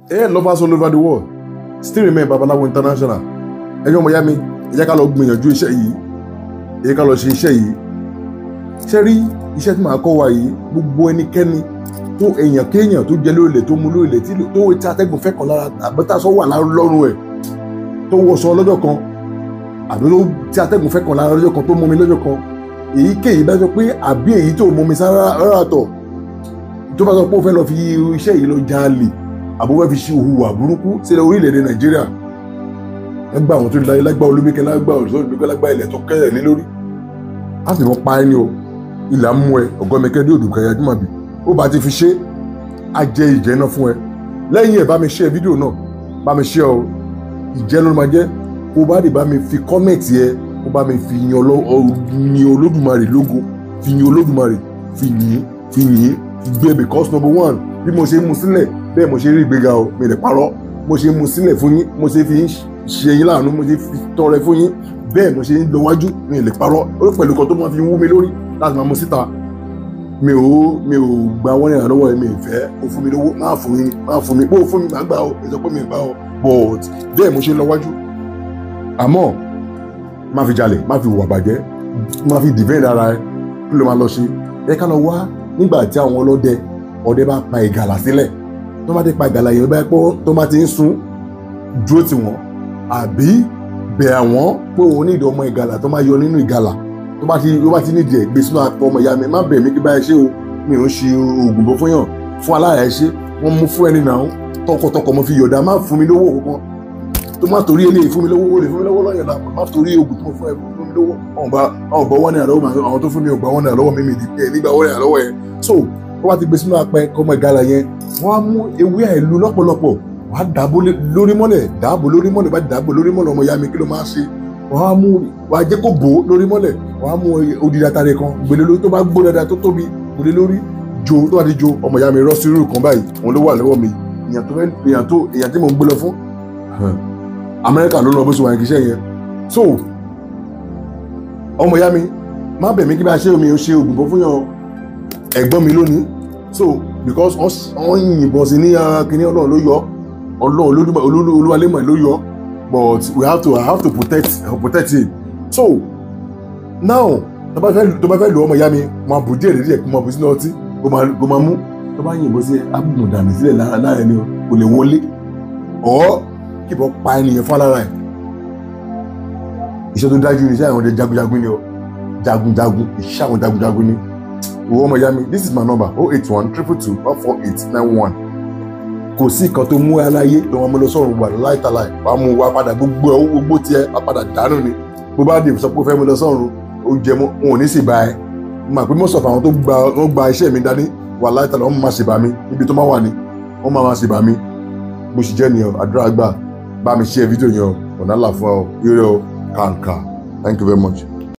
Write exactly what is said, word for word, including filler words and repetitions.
Hair lovers all over the world still remain Babaláwo International. Ẹ̀yin ọmọ ìyá mi, ẹ jẹ́ ká lọ gbìyànjú iṣẹ́ yìí, ẹ jẹ́ ká lọ ṣe iṣẹ́ yìí. Ṣé rí iṣẹ́ tí màá kọ́ wa yìí, gbogbo ẹnikẹ́ni tó èèyàn kéèyàn tó jẹ lóòlẹ̀ tó mu lóòlẹ̀ tí tó ti atẹ́gùn fẹ́ kan lára àbẹ́tàsọ wà lọ́rùn ẹ̀ tó wọṣọ lọ́jọ́ kan àbí tó ti atẹ́gùn fẹ́ kan lára lọ́jọ́ kan tó mú mi lọ́jọ́ kan, èyíkéyìí bá sọ pé àbí èyí tó mú mi sára rárá tọ̀ tó bá sọ pé ó fẹ́ lọ fi iṣẹ́ yìí lọ jalè àbó fẹ́ fi ṣe òhùwà burúkú sílẹ̀ orílẹ̀-èdè Nàìjíríà, lágbà àwọn tó láyé lágbà olómìnkẹ́ lágbà olùsọ́ọ̀dùnkẹ́ lágbà ilẹ̀ tó kẹ́rẹ̀ lé lórí á sì wọ́n pa ẹni o ìlà mú ẹ ọ̀gọ́mẹkẹ́ dé òdùnkẹ́ yajúmọ̀bí ó bá ti fi ṣe á jẹ ìjẹ́ náà fún ẹ. Lẹ́yìn ẹ̀ bá mi share fídíò náà, bá mi share o, ìjẹ́ ló máa jẹ́. Kó bá dé bá mi fi kọ́mẹ̀tì ẹ, kó bá mi fi yan Olódùmarè lógo, fi yan Olódùmarè, fi yìn fi yìn gbé because number one bí mo ṣe mú sílẹ̀ bẹ́ẹ̀ mo ṣe rí ìgbéga o, mi lè parọ́, mo ṣe mú sílẹ̀ fún yín, mo ṣe fi ṣe yín láàánú, mo ṣe fi tọrẹ fún yín, bẹ́ẹ̀ mo ṣe ń lọ wájú, mi lè parọ́. Ó pẹ̀lú kan tó máa fi wú mi lórí láti máa mú síta. Mi ò mi ò gba wọ́n ní ìrànlọ́wọ́ ẹ̀, mi ì fẹ́ o fún mi lówó, máa fún mi máa fún mi bó o fún mi máa gbà o, èso pé mi gbà o, but bẹ́ẹ̀ mo ṣe ń lọ wájú. Àmọ́ má fi jalè, má fi hùwà bàjẹ́, má fi defend ara ẹ, kí ló máa lọ ṣe? Ẹ ká lọ wá nígbà tí àwọn ọlọ́dẹ ọdẹ bá pa ìgalà sílẹ̀, tó bá ti pa ìgalà yẹn bá pọ́ tó bá ti ń sun dúró tì wọ́n àbí bẹ̀ àwọn pé òun ní ìdí ọmọ ìgalà tó máa yọ nínú ìgalà tó bá ti tó bá ti nídìí ẹ̀ gbé sínú àpò ọmọ ìyá mi, má bẹ̀ mí kí báyìí ṣe o, mi ò ń ṣe oògùn bó fún yàn fún aláàrẹ̀ ṣe wọ́n mú fún ẹni náà tọkọtọkọ mo fi yọ̀dá, má fún mi lówó kankan tó má torí eléyìí fún mi lówó, ó lè fún mi lówó lọ́yọ̀ náà, má torí oògùn tó fún ẹ fún mi lówó, àwọn bá àwọn bọ̀ wọ́n ní àlọ́wọ́ àwọn tó fún mi ò gbà wọ́n ní àlọ́wọ́ mi mi dì ẹ̀ nígbà wọ́n ní àlọ́wọ́ yẹn. So wọ́n bá ti gbé sínú apẹ ọmọ ìgalà yẹn, wọ́n á mú ewé àìlú lọ́pọ̀lọpọ̀, wọ́n á dàbò lórí mọ́lẹ̀, dàbò lórí mọ́lẹ̀, bá dàbò lórí mọ́lẹ̀ ọmọ ìyá mi kí ló máa ṣe? Wọ́n á mú wọ́n á jẹ́ kó bò lórí mọ́lẹ̀, wọ́n á mú odidi atare kan gbèlè lórí tó bá gbó dáadáa tó tóbi gbèlè lórí jo tó bá ti jo ọmọ ìyá mi rọ́ sí irú kan báyìí, òun ló wà lọ́wọ́ mi. Èèyàn tó fẹ́ èèyàn tó èèyàn tí mò ń gbé lọ fún Amẹ́ríkà ló lọ bó ṣe wà ní kíṣẹ́ yẹn. So ọmọ ìyá mi má bẹ̀ mí kí bá ṣe omi ò ṣe oògùn bó fún yàn ẹ̀gbọ́n mi lónìí. So because wọ́n yìnbọn sí ní kíní Ọlọ́run ló yọ, Ọlọ́run olúwalémọ̀ ló yọ, but we have to I have to protect uh, protect him. So now tó bá fẹ́ tó bá fẹ́ lo ọmọ ìyá mi máa bù díẹ̀ díẹ̀ kó máa bù sínú ọtí kó máa mú, tó bá yìnbọn sí abùmù dànù sílẹ̀ lára lára ẹni kò lè wọlé ọ̀ kí bọ́ pa ènìyàn fún alára ẹ̀. Iṣẹ́ tó dájú ni iṣẹ́ àwọn ọdẹ jagunjagun ni o, jagunjagun iṣẹ́ àwọn jagunjagun ni. Owó ọmọ ìyá mi, this is my number oh eight one triple two one four eight nine one. Kò sí nǹkan tó mú ẹ láyé tó wọn mú lọ sọ́run wà láìtàláì, wà á mú wa padà gbogbo ẹ̀ gbogbo tiẹ̀ wà padà dànù ni. Bó bá dé sọ pé ó fẹ́ mú lọ sọ́run ó jẹ mọ́, wọn ò ní sì bá ẹ. Mà pé most of àwọn tó gba wọ́n gba iṣẹ́ mi dání wà láìtàláì, wọ́n máa ṣèbà mi níbi tó máa wà ní, wọ́n máa máa ṣèbà mi. Bó ṣe jẹ́ nìyẹn, àdúrà gbà, bá mi share fídíò yẹn o, ọ̀nà àlàfo o, ire o, kàǹkà. Thank you very much.